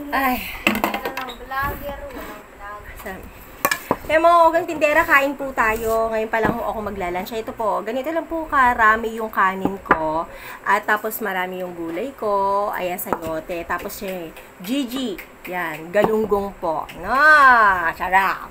Ay. Walang vlogger, walang vlogger. Kaya mga ogang tindera, kain po tayo. Ngayon pa lang ho ako maglalunch. Ito po, ganito lang po karami yung kanin ko. At tapos marami yung gulay ko. Ayan, sayote. Tapos siya, Gigi. Yan, galunggong po. Na, sarap.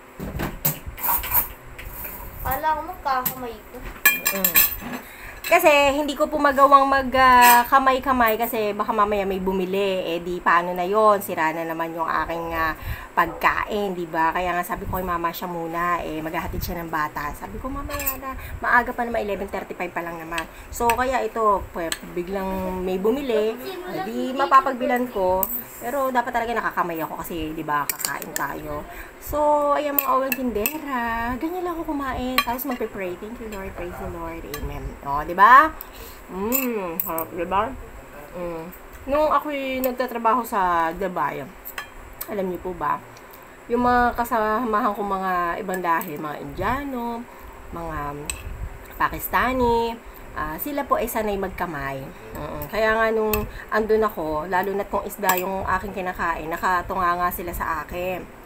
Kala ko magkakamay ko. Kasi hindi ko po magawang mag-kamay-kamay kasi baka mamaya may bumili. Eh di paano na yon, sira na naman yung aking pagkain, di ba? Kaya nga sabi ko kay mama siya muna, eh maghahatid siya ng bata. Sabi ko mamaya na, maaga pa naman, 11:35 pa lang naman. So kaya ito, biglang may bumili, di mapapagbilan ko. Pero dapat talaga nakakamay ako kasi, di ba, kakain tayo. So, ayan mga olang tindera, ganyan lang ako kumain. Tapos magpe-pray, thank you Lord, praise the Lord, amen. O, di ba? Harap, di ba? Nung ako'y nagtatrabaho sa Dubai, alam niyo po ba, yung mga kasamahan ko mga ibang lahi, mga Indiano, mga Pakistani, sila po ay sanay magkamay. Kaya nga nung andun ako, lalo na't kung isda yung aking kinakain, nakatunga nga sila sa akin.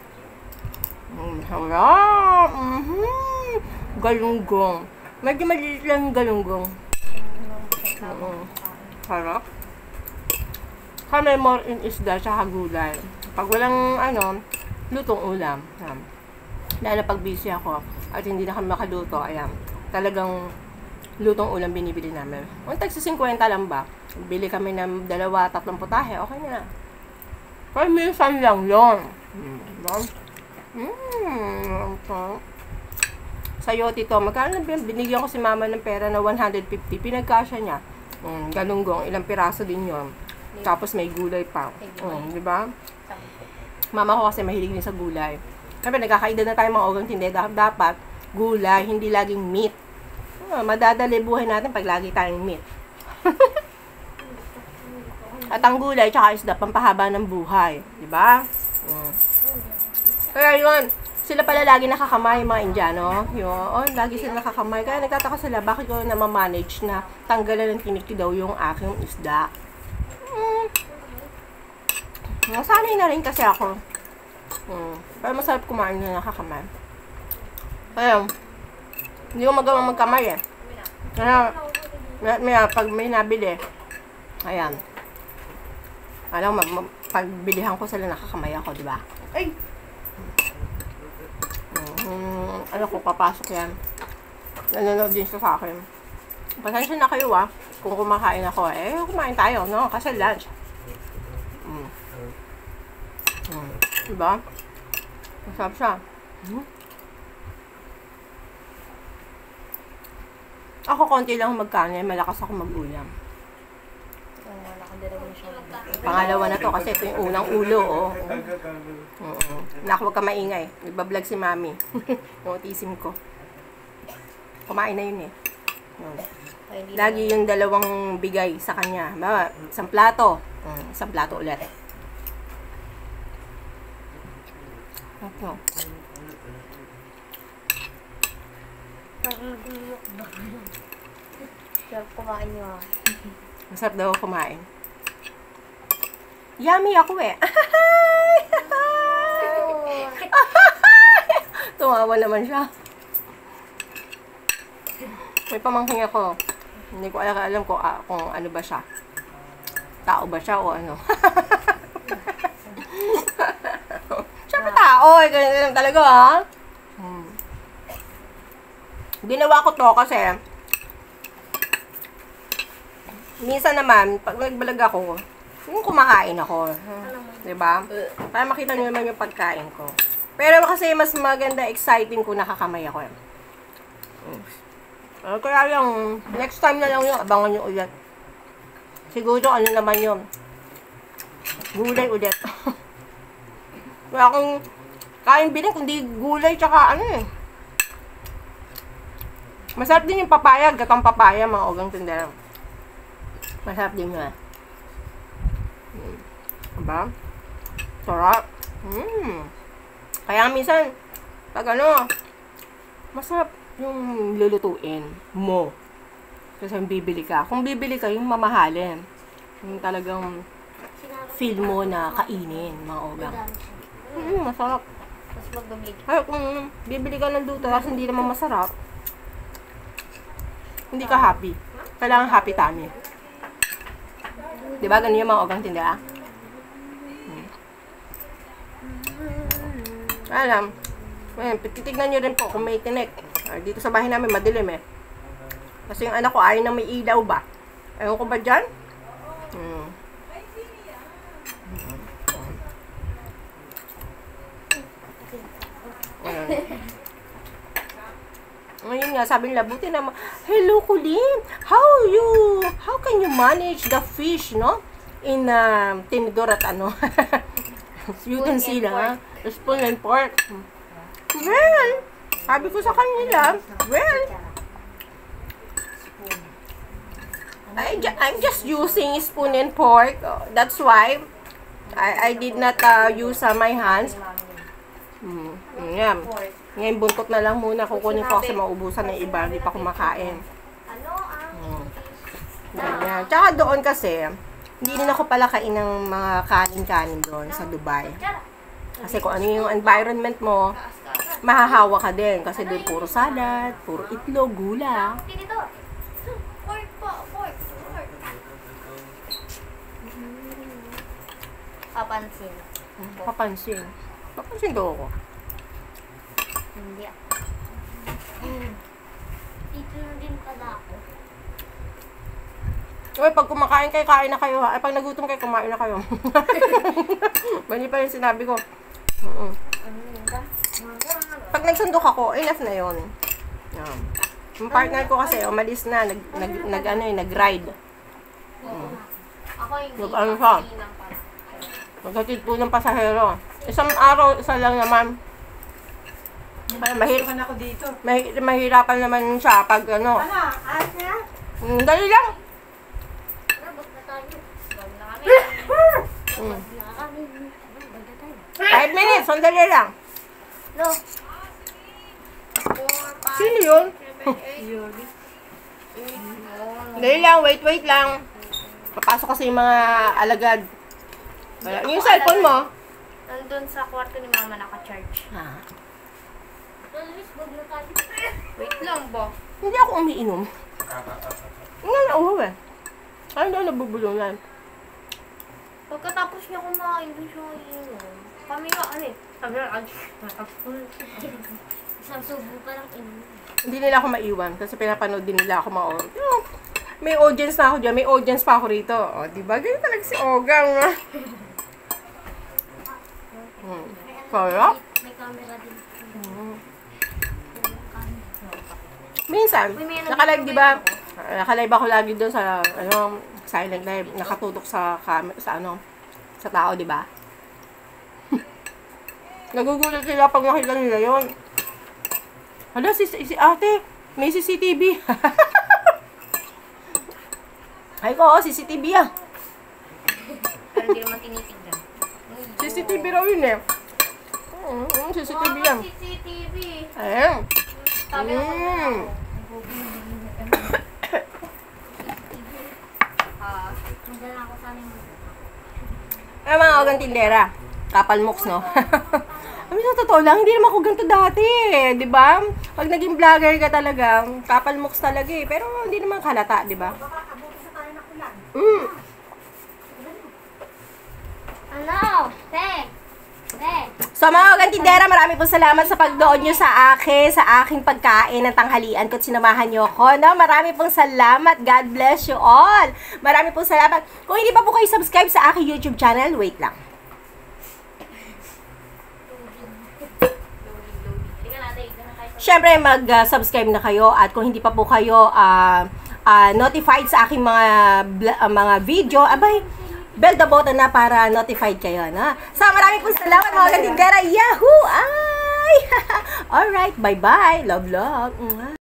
Harap! Galunggong. Medyo maliit lang yung galunggong. Harap. Kami more in isda sa gulay. Pag walang lutong ulam. Lalo pag busy ako at hindi na kami makaluto, ayan, talagang lutong ulam binibili namin. Kung tagsa 50 lang ba, bili kami ng 2-3 putahe, okay na. Pero minsan lang yun. Sayote to, magkano binigyan ko si mama ng pera na 150, pinagkasya niya. Galunggong, ilang piraso din yun. Tapos may gulay pa. Di ba? Mama ko kasi mahilig din sa gulay. Kasi nagkakaida na tayo mga ogang tindi, dapat gulay, hindi laging meat. Madadali buhay natin pag lagi tayong meat. At ang gulay, tsaka isda, pampahaba ng buhay. Di ba? Kaya yun, sila pala lagi nakakamay, mga Indiano. Lagi sila nakakamay. Kaya nagtataka sila, bakit ko na ma-manage na tanggalan ng tiniki daw yung aking isda. Nasanay na rin kasi ako. Pero masarap kumain na nakakamay. Kaya, hindi ko magawang magkamay eh. Kaya, pag may nabili, ayan. Alam mo, pagbilihan ko sila nakakamay ako, di ba? Ay! Ano ko, papasok yan. Nanonood din siya sa akin. Pasensya na kayo kung kumakain ako. Kumain tayo, no? Kasi lunch. Diba? Masarap siya. Ako konti lang magkanin, malakas ako mag-ulam. Pangalawa na to kasi ito yung unang ulo, Naku, huwag ka maingay. Nagbablog si mami. Notisim ko. Kumain na yun eh. Lagi yung 2 bigay sa kanya. Isang plato. Isang plato ulit. Sarap kumain nyo. Masarap daw kumain. Yummy ako eh. Tumawa naman siya. May pamangking ako. Hindi ko alam kung ano ba siya. Tao ba siya o ano. Siya pa tao eh. Ganyan lang talaga Ginawa ko to kasi minsan naman, pag nagbalag ako, yung kumakain ako. Diba? Para makita nyo naman yung pagkain ko. Pero kasi mas maganda, exciting kung nakakamay ako. Kaya yung next time na lang yun, abangan nyo ulit. Siguro ano naman yun. Gulay ulit. Kaya kung kain bilhin, kundi gulay tsaka masarap din yung papaya, gatang papaya, mga ogang tindera. Masarap din yun. Diba? Sarap. Kaya minsan, pag masarap yung lulutuin mo. Kasi bibili ka. Kung bibili ka, yung mamahalin. Yung talagang feel mo na kainin, mga ogang. Masarap. Tapos mag-bake. Ay, kung bibili ka ng luto, tapos hindi naman masarap, hindi ka happy. Kailangan happy tummy. Diba? Ganun yung mga ogang tinda. Alam. Titignan nyo rin po kung may tinik. Dito sa bahay namin, madilim eh. Kasi yung anak ko, ayaw na may ilaw ba? Ayaw ko ba dyan? Ngayon nga, sabi nila, buti naman, hello, Colleen, how can you manage the fish, no? In tinidor at ano? You can see na, spoon and pork. Well, sabi ko sa kanila, well, I'm just using spoon and fork. That's why I did not use my hands. Yan. Ngayon buntot na lang muna. Kukunin ko kasi maubusan ng iba. Hindi pa kumakain. Ganyan. Tsaka doon kasi, hindi rin ako pala kain ng mga kanin-kanin doon sa Dubai. Kasi kung ano yung environment mo, mahahawa ka din. Kasi doon puro salad, puro itlog, gula. Pork po, pork. Papansin. Papansin daw ako. Hindi ako. Dito na din pala ako. Uy, pag kumakain kayo, kain na kayo ha. Ay, pag nagutom kayo, kumain na kayo. Mali pa yung sinabi ko. Pag nagsundok ako, enough na yun. Yung partner ko kasi, umalis na, nag-ride. Ako hindi. Ano siya? Maghatid po ng pasahero. Isang araw, isa lang naman. Mahirapan naman siya pag ano. Dali lang. Bag na tayo. Bag na kami. 5 minutes, sandali lang. No. 4, 5, Sino yun? 7, 8, 9. Dali lang, wait lang. Papasok kasi yung mga alagad. Yung cellphone mo? Nandun sa kwarto ni mama naka-charge. Wait lang ba? Hindi ako umiinom. Nga na uhaw eh. Ano daw nabubulungan? Pagkatapos niya kumain, doon siya iinom. Kami nga, ano eh. Sabi lang, isang subo pa lang inom. Hindi nila ako maiwan kasi pinapanood din nila ako may audience na ako dyan. May audience pa ako rito. O, diba? Ganyan talaga si Ogang. Sarap. May camera din. Minsan, nakalive, diba? Nakalive ako lagi doon sa, silent live. Nakatutok sa tao, diba? Nagugulat sila pag nakita nila yun. Hala, si ate, may CCTV. Ay ko, CCTV ah. Pero hindi naman tinitignan. CCTV raw yun eh. CCTV yan. CCTV. Ayan. Sabi ko magdala ako sa amin. Ay, mga ogang tindera. Kapal moks, no? Kami sa totoo lang, hindi naman ako ganito dati eh. Di ba? Pag naging vlogger ka talaga, kapal moks talaga eh. Pero hindi naman kalata, di ba? Ano? So mga kantindera, marami pong salamat sa pagdoon nyo sa aking pagkain ng tanghalian ko at sinamahan nyo ako. No? Marami pong salamat. God bless you all. Marami pong salamat. Kung hindi pa po kayo subscribe sa aking YouTube channel, wait lang. Siyempre, mag-subscribe na kayo at kung hindi pa po kayo notified sa aking mga video, abay, bell the button na para notified kayo, na. So, maraming po salamat mga kantindera. Yahoo! Ay! Alright, bye-bye. Love, love.